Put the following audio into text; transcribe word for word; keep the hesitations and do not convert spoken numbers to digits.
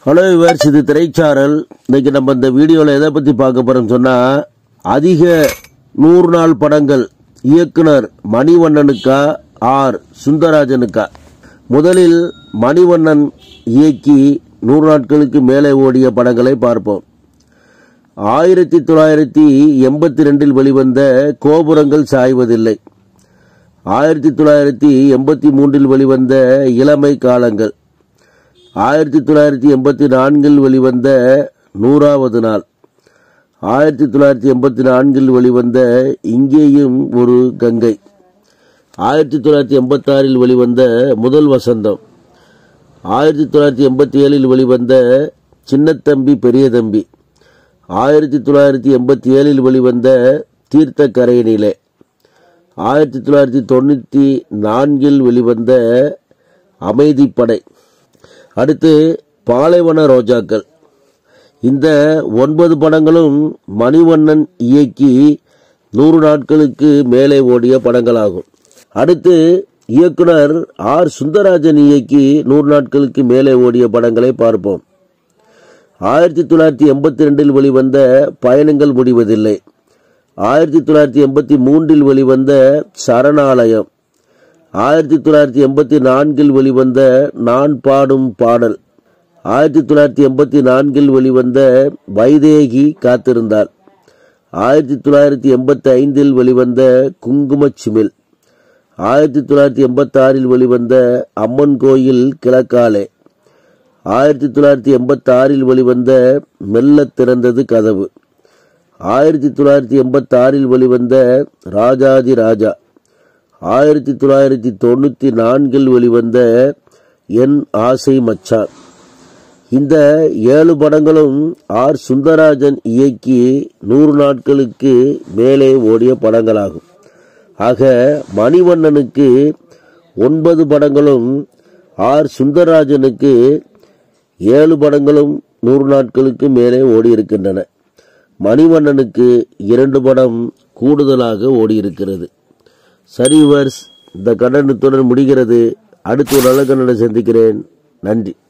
Hello viewers, இது திரைச்சாரல். இன்னைக்கு நம்ம இந்த வீடியோவில் எதை பற்றி பார்க்க போகிறோம்னு சொன்னால், அதிக நூறு நாள் படங்கள் இயக்குனர் மணிவண்ணனுக்கா ஆர் சுந்தரராஜனுக்கா? முதலில் மணிவண்ணன் இயக்கி நூறு நாட்களுக்கு மேலே ஓடிய படங்களை பார்ப்போம். ஆயிரத்தி தொள்ளாயிரத்தி எண்பத்தி ரெண்டில் வெளிவந்த கோபுரங்கள் சாய்வதில்லை, ஆயிரத்தி தொள்ளாயிரத்தி எண்பத்தி மூன்றில் வெளிவந்த இளமை காலங்கள், ஆயிரத்தி தொள்ளாயிரத்தி எண்பத்தி நான்கில் வெளிவந்த நூறாவது நாள், ஆயிரத்தி தொள்ளாயிரத்தி எண்பத்தி நான்கில் வெளிவந்த இங்கேயும் ஒரு கங்கை, ஆயிரத்தி தொள்ளாயிரத்தி எண்பத்தி ஆறில் வெளிவந்த முதல் வசந்தம், ஆயிரத்தி தொள்ளாயிரத்தி எண்பத்தி ஏழில் வெளிவந்த சின்னத்தம்பி பெரிய தம்பி, ஆயிரத்தி தொள்ளாயிரத்தி எண்பத்தி ஏழில் வெளிவந்த தீர்த்த கரையினிலே, ஆயிரத்தி தொள்ளாயிரத்தி தொண்ணூற்றி நான்கில் வெளிவந்த அமைதிப்படை, அடுத்து பாலைவன ரோஜாக்கள். இந்த ஒன்பது படங்களும் மணிவண்ணன் இயக்கி நூறு நாட்களுக்கு மேலே ஓடிய படங்களாகும். அடுத்து இயக்குனர் ஆர் சுந்தரராஜன் இயக்கி நூறு நாட்களுக்கு மேலே ஓடிய படங்களை பார்ப்போம். ஆயிரத்தி தொள்ளாயிரத்தி எண்பத்தி ரெண்டில் வெளிவந்த பயணங்கள் முடிவதில்லை, ஆயிரத்தி தொள்ளாயிரத்தி எண்பத்தி மூன்றில் வெளிவந்த சரணாலயம், ஆயிரத்தி தொள்ளாயிரத்தி எண்பத்தி நான்கில் வெளிவந்த நான் பாடும் பாடல், ஆயிரத்தி தொள்ளாயிரத்தி எண்பத்தி நான்கில் வெளிவந்த வைதேகி காத்திருந்தாள், ஆயிரத்தி தொள்ளாயிரத்தி எண்பத்தி ஐந்தில் வெளிவந்த குங்குமச்சிமிழ், ஆயிரத்தி தொள்ளாயிரத்தி எண்பத்தி ஆறில் வெளிவந்த அம்மன் கோயில் கிழக்காலே, ஆயிரத்தி தொள்ளாயிரத்தி எண்பத்தி ஆறில் வெளிவந்த மெல்ல திறந்தது கதவு, ஆயிரத்தி தொள்ளாயிரத்தி எண்பத்தி ஆறில் வெளிவந்த ராஜாதி ராஜா, ஆயிரத்தி தொள்ளாயிரத்தி தொண்ணூற்றி நான்கில் வெளிவந்த என் ஆசை மச்சான். இந்த ஏழு படங்களும் ஆர் சுந்தரராஜன் இயக்கி நூறு நாட்களுக்கு மேலே ஓடிய படங்களாகும். ஆக மணிவண்ணனுக்கு ஒன்பது படங்களும், ஆர் சுந்தரராஜனுக்கு ஏழு படங்களும் நூறு நாட்களுக்கு மேலே ஓடியிருக்கின்றன. மணிவண்ணனுக்கு இரண்டு படம் கூடுதலாக ஓடியிருக்கிறது. சரி விவர்ஸ், இந்த கண்டனத்துடன் முடிகிறது. அடுத்து ஒரு நல்ல கண்டனை சந்திக்கிறேன். நன்றி.